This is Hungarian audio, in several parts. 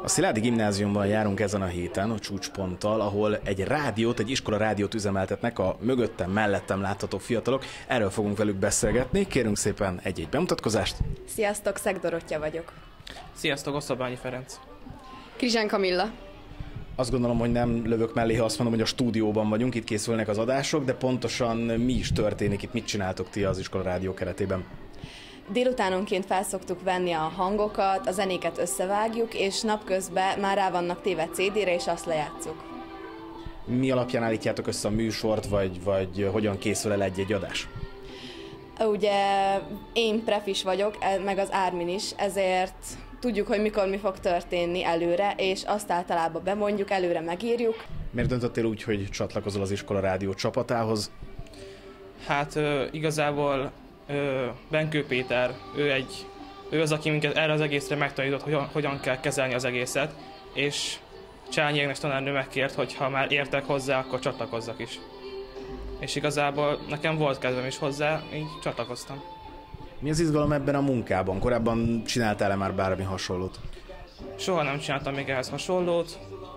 A Szilágyi Gimnáziumban járunk ezen a héten, a Csúcsponttal, ahol egy rádiót, egy iskola rádiót üzemeltetnek a mögöttem, mellettem látható fiatalok. Erről fogunk velük beszélgetni. Kérünk szépen egy-egy bemutatkozást. Sziasztok, Szeg Dorottya vagyok. Sziasztok, Oszlobányi Ferenc. Krizsán Kamilla. Azt gondolom, hogy nem lövök mellé, ha azt mondom, hogy a stúdióban vagyunk, itt készülnek az adások, de pontosan mi is történik, itt mit csináltok ti az iskola rádió keretében? Délutánonként felszoktuk venni a hangokat, a zenéket összevágjuk, és napközben már rá vannak téve CD-re, és azt lejátszuk. Mi alapján állítjátok össze a műsort, vagy hogyan készül el egy-egy adás? Ugye én prefis vagyok, meg az Ármin is, ezért tudjuk, hogy mikor mi fog történni előre, és azt általában bemondjuk, előre megírjuk. Miért döntöttél úgy, hogy csatlakozol az iskola rádió csapatához? Hát igazából Benkő Péter, ő az, aki minket erre az egészre megtanított, hogy hogyan kell kezelni az egészet, és Csányi Ágnes tanárnő megkért, hogy ha már értek hozzá, akkor csatlakozzak is. És igazából nekem volt kedvem is hozzá, így csatlakoztam. Mi az izgalom ebben a munkában? Korábban csináltál-e már bármi hasonlót? Soha nem csináltam még ehhez hasonlót.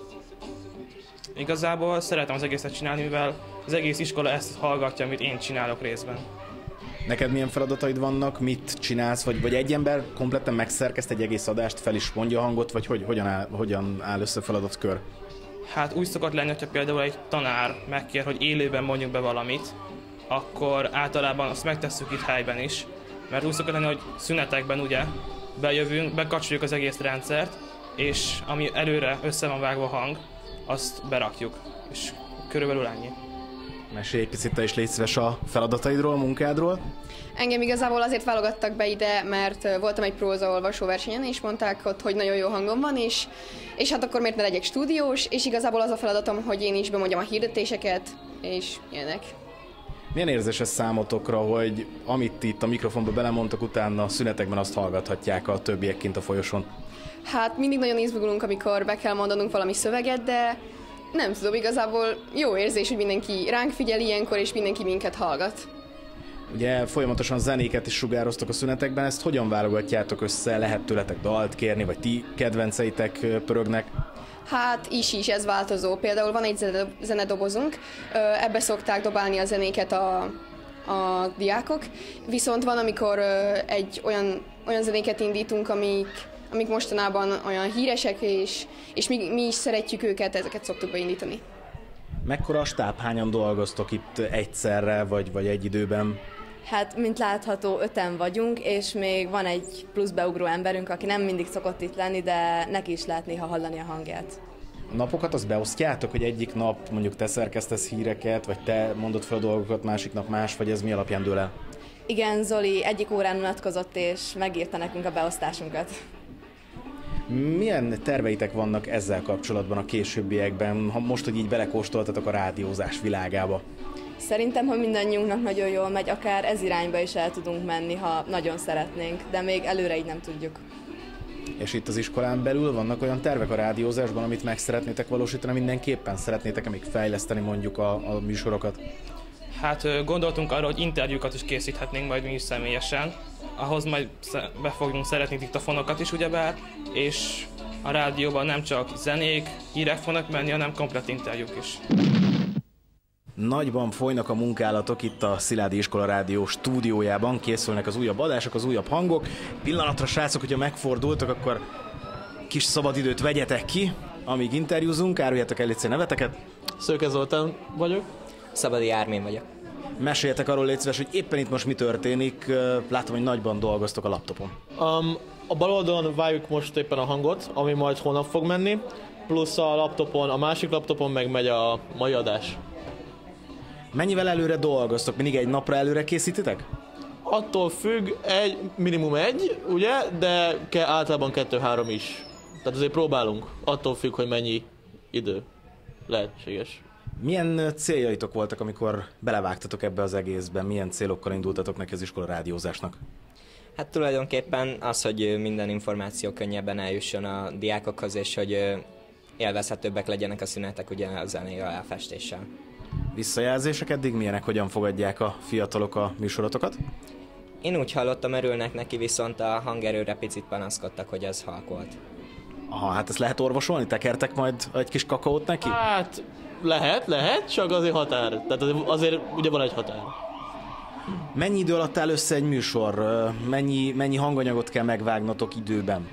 Igazából szeretem az egészet csinálni, mivel az egész iskola ezt hallgatja, amit én csinálok részben. Neked milyen feladataid vannak, mit csinálsz, vagy egy ember kompletten megszerkeszt egy egész adást, fel is mondja a hangot, vagy hogyan áll össze feladatkör? Hát úgy szokott lenni, hogyha például egy tanár megkér, hogy élőben mondjuk be valamit, akkor általában azt megtesszük itt helyben is, mert úgy szokott lenni, hogy szünetekben ugye bejövünk, bekapcsoljuk az egész rendszert, és ami előre össze van vágva a hang, azt berakjuk, és körülbelül ennyi. Mesélj egy picit, te is légy szíves a feladataidról, a munkádról. Engem igazából azért válogattak be ide, mert voltam egy prózaolvasó versenyen, és mondták ott, hogy nagyon jó hangom van, és hát akkor miért ne legyek stúdiós, és igazából az a feladatom, hogy én is bemondjam a hirdetéseket, és ilyenek. Milyen érzés ez számotokra, hogy amit itt a mikrofonba belemondtok, utána a szünetekben azt hallgathatják a többiek kint a folyosón? Hát mindig nagyon izgulunk, amikor be kell mondanunk valami szöveget, de nem tudom, igazából jó érzés, hogy mindenki ránk figyel ilyenkor, és mindenki minket hallgat. Ugye folyamatosan zenéket is sugároztok a szünetekben, ezt hogyan válogatjátok össze? Lehet tőletek dalt kérni, vagy ti kedvenceitek pörögnek? Hát is ez változó. Például van egy zenedobozunk, ebbe szokták dobálni a zenéket a diákok, viszont van, amikor egy olyan zenéket indítunk, amik mostanában olyan híresek, és mi is szeretjük őket, ezeket szoktuk beindítani. Mekkora a stáb, hányan dolgoztok itt egyszerre, vagy egy időben? Hát, mint látható, 5-en vagyunk, és még van egy plusz beugró emberünk, aki nem mindig szokott itt lenni, de neki is lehet néha hallani a hangját. A napokat azt beosztjátok, hogy egyik nap mondjuk te szerkesztesz híreket, vagy te mondod fel a dolgokat, másik nap más, vagy ez mi alapján dől el? Igen, Zoli egyik órán unatkozott, és megírta nekünk a beosztásunkat. Milyen terveitek vannak ezzel kapcsolatban a későbbiekben, ha most, hogy így belekóstoltatok a rádiózás világába? Szerintem, hogy mindannyiunknak nagyon jól megy, akár ez irányba is el tudunk menni, ha nagyon szeretnénk, de még előre így nem tudjuk. És itt az iskolán belül vannak olyan tervek a rádiózásban, amit meg szeretnétek valósítani mindenképpen? Szeretnétek még fejleszteni mondjuk a műsorokat? Hát gondoltunk arra, hogy interjúkat is készíthetnénk majd mi is személyesen. Ahhoz majd be fogunk szeretni diktafonokat is ugyebár, és a rádióban nem csak zenék, hírek fognak menni, hanem komplett interjúk is. Nagyban folynak a munkálatok itt a Szilágyi Iskola Rádió stúdiójában, készülnek az újabb adások, az újabb hangok. Pillanatra, srácok, hogyha megfordultak, akkor kis szabadidőt vegyetek ki, amíg interjúzunk, áruljátok el a neveteket. Szőke Zoltán vagyok. Szabadi Ármin vagyok. Meséljetek arról, légy szíves, hogy éppen itt most mi történik. Látom, hogy nagyban dolgoztok a laptopon. A bal oldalon várjuk most éppen a hangot, ami majd holnap fog menni, plusz a laptopon, a másik laptopon meg megy a mai adás. Mennyivel előre dolgoztok? Mindig egy napra előre készítitek? Attól függ, minimum egy, ugye, de általában 2-3 is. Tehát azért próbálunk, attól függ, hogy mennyi idő lehetséges. Milyen céljaitok voltak, amikor belevágtatok ebbe az egészben? Milyen célokkal indultatok neki az iskola rádiózásnak? Hát tulajdonképpen az, hogy minden információ könnyebben eljusson a diákokhoz, és hogy élvezhetőbbek legyenek a szünetek ugye a zenével, a festéssel. Visszajelzések eddig milyenek, hogyan fogadják a fiatalok a műsorotokat? Én úgy hallottam, örülnek neki, viszont a hangerőre picit panaszkodtak, hogy az halk volt. Aha, hát ezt lehet orvosolni? Tekertek majd egy kis kakaót neki? Hát lehet, csak azért határ. Tehát azért ugye van egy határ. Mennyi idő alatt áll össze egy műsor? Mennyi hanganyagot kell megvágnatok időben?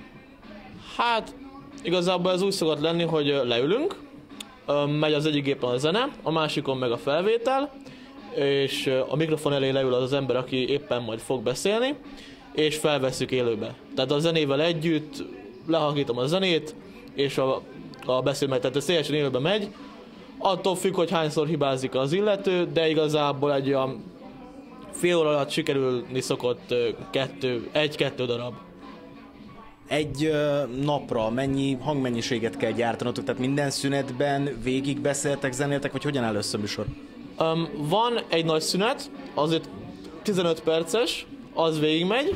Hát igazából ez úgy szokott lenni, hogy leülünk, megy az egyik gépen a zene, a másikon meg a felvétel, és a mikrofon elé leül az ember, aki éppen majd fog beszélni, és felvesszük élőbe. Tehát a zenével együtt lehangítom a zenét, és a beszél tehát ez teljesen élőben megy. Attól függ, hogy hányszor hibázik az illető, de igazából egy olyan fél óra alatt sikerülni szokott egy-kettő darab. Egy napra mennyi hangmennyiséget kell gyártanatok? Tehát minden szünetben végig beszéltek, zenéltek, vagy hogyan áll össze a műsor? Van egy nagy szünet, azért 15 perces, az végigmegy,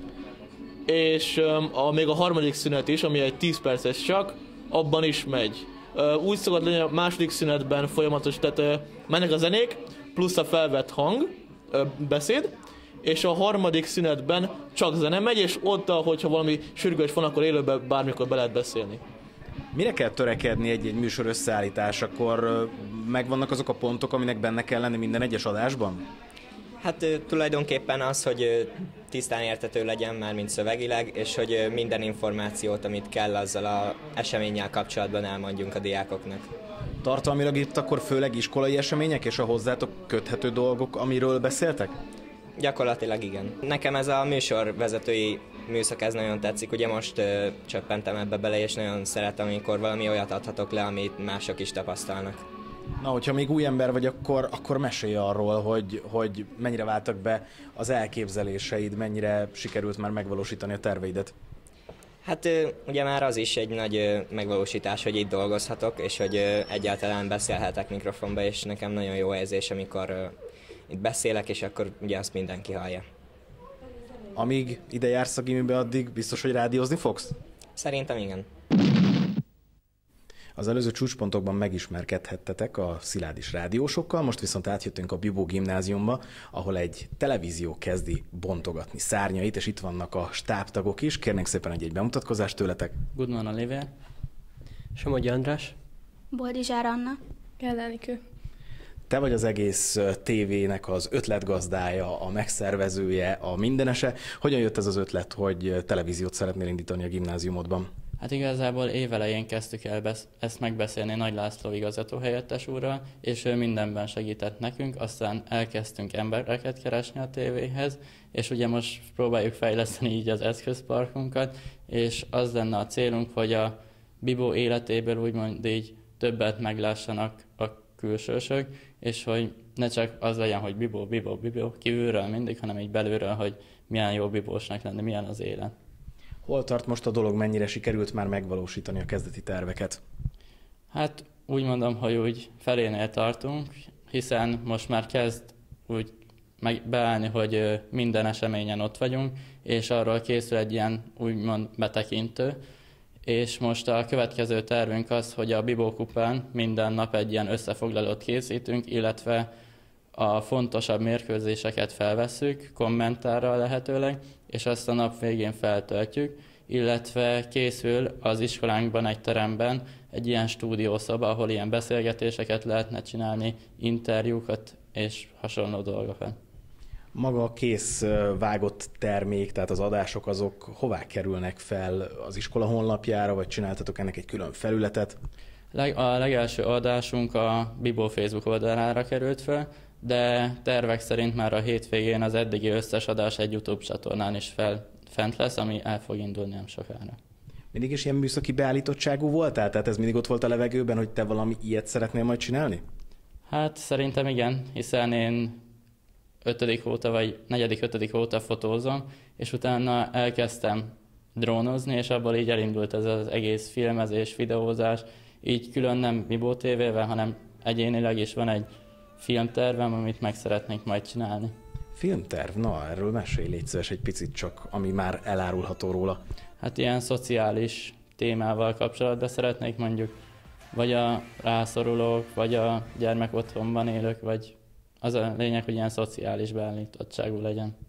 és még a harmadik szünet is, ami egy 10 perces csak, abban is megy. Úgy szokott lenni a második szünetben folyamatos, tehát mennek a zenék, plusz a felvett hang, beszéd, és a harmadik szünetben csak zene megy, és ott, hogyha valami sürgős van, akkor élőben bármikor be lehet beszélni. Mire kell törekedni egy műsor összeállításakor? Megvannak azok a pontok, aminek benne kell lenni minden egyes adásban? Hát tulajdonképpen az, hogy tisztán érthető legyen már, mint szövegileg, és hogy minden információt, amit kell azzal az eseménnyel kapcsolatban elmondjunk a diákoknak. Tartalmilag itt akkor főleg iskolai események és a hozzátok köthető dolgok, amiről beszéltek? Gyakorlatilag igen. Nekem ez a műsorvezetői műszak ez nagyon tetszik, ugye most csöppentem ebbe bele, és nagyon szeretem, amikor valami olyat adhatok le, amit mások is tapasztalnak. Na, hogyha még új ember vagy, akkor mesélj arról, hogy mennyire váltak be az elképzeléseid, mennyire sikerült már megvalósítani a terveidet. Hát ugye már az is egy nagy megvalósítás, hogy itt dolgozhatok, és hogy egyáltalán beszélhetek mikrofonba, és nekem nagyon jó érzés, amikor itt beszélek, és akkor ugye azt mindenki hallja. Amíg ide jársz a gimibe, addig biztos, hogy rádiózni fogsz? Szerintem igen. Az előző csúcspontokban megismerkedhettetek a Szilárdis rádiósokkal, most viszont átjöttünk a Bibó gimnáziumba, ahol egy televízió kezdi bontogatni szárnyait, és itt vannak a stábtagok is. Kérnénk szépen egy bemutatkozást tőletek. Goodman Oliver. Somogyi András. Boldizsár Anna. Kell Enikő. Te vagy az egész tévének az ötletgazdája, a megszervezője, a mindenese. Hogyan jött ez az ötlet, hogy televíziót szeretnél indítani a gimnáziumodban? Hát igazából évelején kezdtük el ezt megbeszélni Nagy László igazgatóhelyettes úrral, és ő mindenben segített nekünk, aztán elkezdtünk embereket keresni a tévéhez, és ugye most próbáljuk fejleszteni így az eszközparkunkat, és az lenne a célunk, hogy a Bibó életéből úgymond így többet meglássanak a külsősök, és hogy ne csak az legyen, hogy Bibó, Bibó, Bibó kívülről mindig, hanem így belülről, hogy milyen jó bibósnak lenni, milyen az élet. Hol tart most a dolog, mennyire sikerült már megvalósítani a kezdeti terveket? Hát úgy mondom, hogy úgy felénél tartunk, hiszen most már kezd úgy beállni, hogy minden eseményen ott vagyunk, és arról készül egy ilyen úgymond betekintő, és most a következő tervünk az, hogy a Bibó kupán minden nap egy ilyen összefoglalót készítünk, illetve a fontosabb mérkőzéseket felvesszük, kommentárral lehetőleg, és azt a nap végén feltöltjük, illetve készül az iskolánkban egy teremben egy ilyen stúdiószoba, ahol ilyen beszélgetéseket lehetne csinálni, interjúkat és hasonló dolgokat. Maga a kész vágott termék, tehát az adások, azok hová kerülnek fel az iskola honlapjára, vagy csináltatok ennek egy külön felületet? A legelső adásunk a Bibó Facebook oldalára került fel, de tervek szerint már a hétvégén az eddigi összes adás egy YouTube csatornán is fent lesz, ami el fog indulni nem sokára. Mindig is ilyen műszaki beállítottságú voltál? Tehát ez mindig ott volt a levegőben, hogy te valami ilyet szeretnél majd csinálni? Hát szerintem igen, hiszen én 5. óta vagy 4.-5. óta fotózom, és utána elkezdtem drónozni, és abból így elindult ez az egész filmezés, videózás, így külön nem Bibó TV-vel, hanem egyénileg is van egy filmtervem, amit meg szeretnék majd csinálni. Filmterv? Na, erről mesélj, légy szíves egy picit csak, ami már elárulható róla. Hát ilyen szociális témával kapcsolatban szeretnék mondjuk, vagy a rászorulók, vagy a gyermek otthonban élők, vagy az a lényeg, hogy ilyen szociális beállítottságú legyen.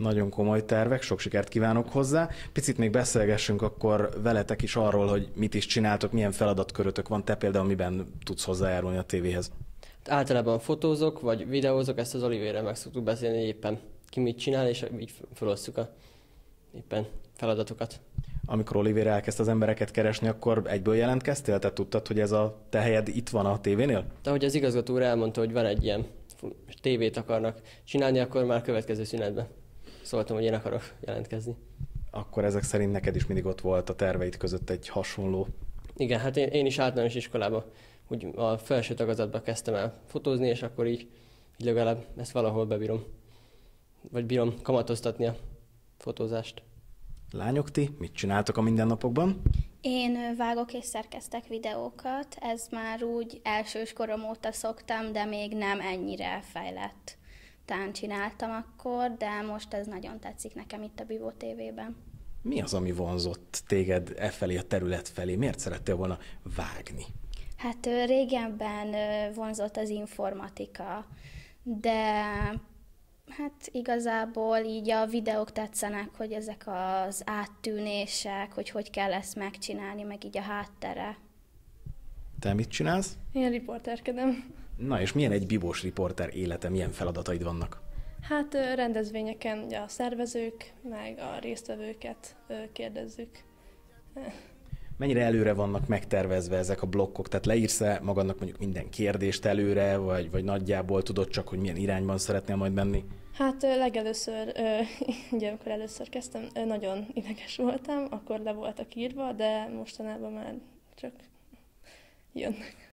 Nagyon komoly tervek, sok sikert kívánok hozzá. Picit még beszélgessünk akkor veletek is arról, hogy mit is csináltok, milyen feladatkörötök van, te például miben tudsz hozzájárulni a tévéhez. Általában fotózok, vagy videózok, ezt az Olivérrel meg szoktuk beszélni, hogy éppen ki mit csinál, és így felosztjuk a éppen feladatokat. Amikor Olivér elkezdte az embereket keresni, akkor egyből jelentkeztél? Te tudtad, hogy ez a te helyed itt van a tévénél? De ahogy az igazgató úr elmondta, hogy van egy ilyen tévét akarnak csinálni, akkor már a következő szünetben szóltam, hogy én akarok jelentkezni. Akkor ezek szerint neked is mindig ott volt a terveid között egy hasonló. Igen, hát én is általános iskolában úgy a felső tagozatban kezdtem el fotózni, és akkor így legalább ezt valahol bebírom. Vagy bírom kamatoztatni a fotózást. Lányok, ti mit csináltok a mindennapokban? Én vágok és szerkesztek videókat, ez már úgy elsős korom óta szoktam, de még nem ennyire fejlett tán csináltam akkor, de most ez nagyon tetszik nekem itt a Bivó TV-ben. Mi az, ami vonzott téged felé, a terület felé? Miért szerettél volna vágni? Hát régenben vonzott az informatika, de hát igazából így a videók tetszenek, hogy ezek az áttűnések, hogy kell ezt megcsinálni, meg így a háttere. Te mit csinálsz? Én riporterkedem. Na és milyen egy bibós riporter élete, milyen feladataid vannak? Hát rendezvényeken ugye a szervezők, meg a résztvevőket kérdezzük. Mennyire előre vannak megtervezve ezek a blokkok? Tehát leírsz-e magadnak mondjuk minden kérdést előre, vagy nagyjából tudod csak, hogy milyen irányban szeretnél majd menni? Hát legelőször, ugye amikor először kezdtem, nagyon ideges voltam, akkor le voltak írva, de mostanában már csak jönnek.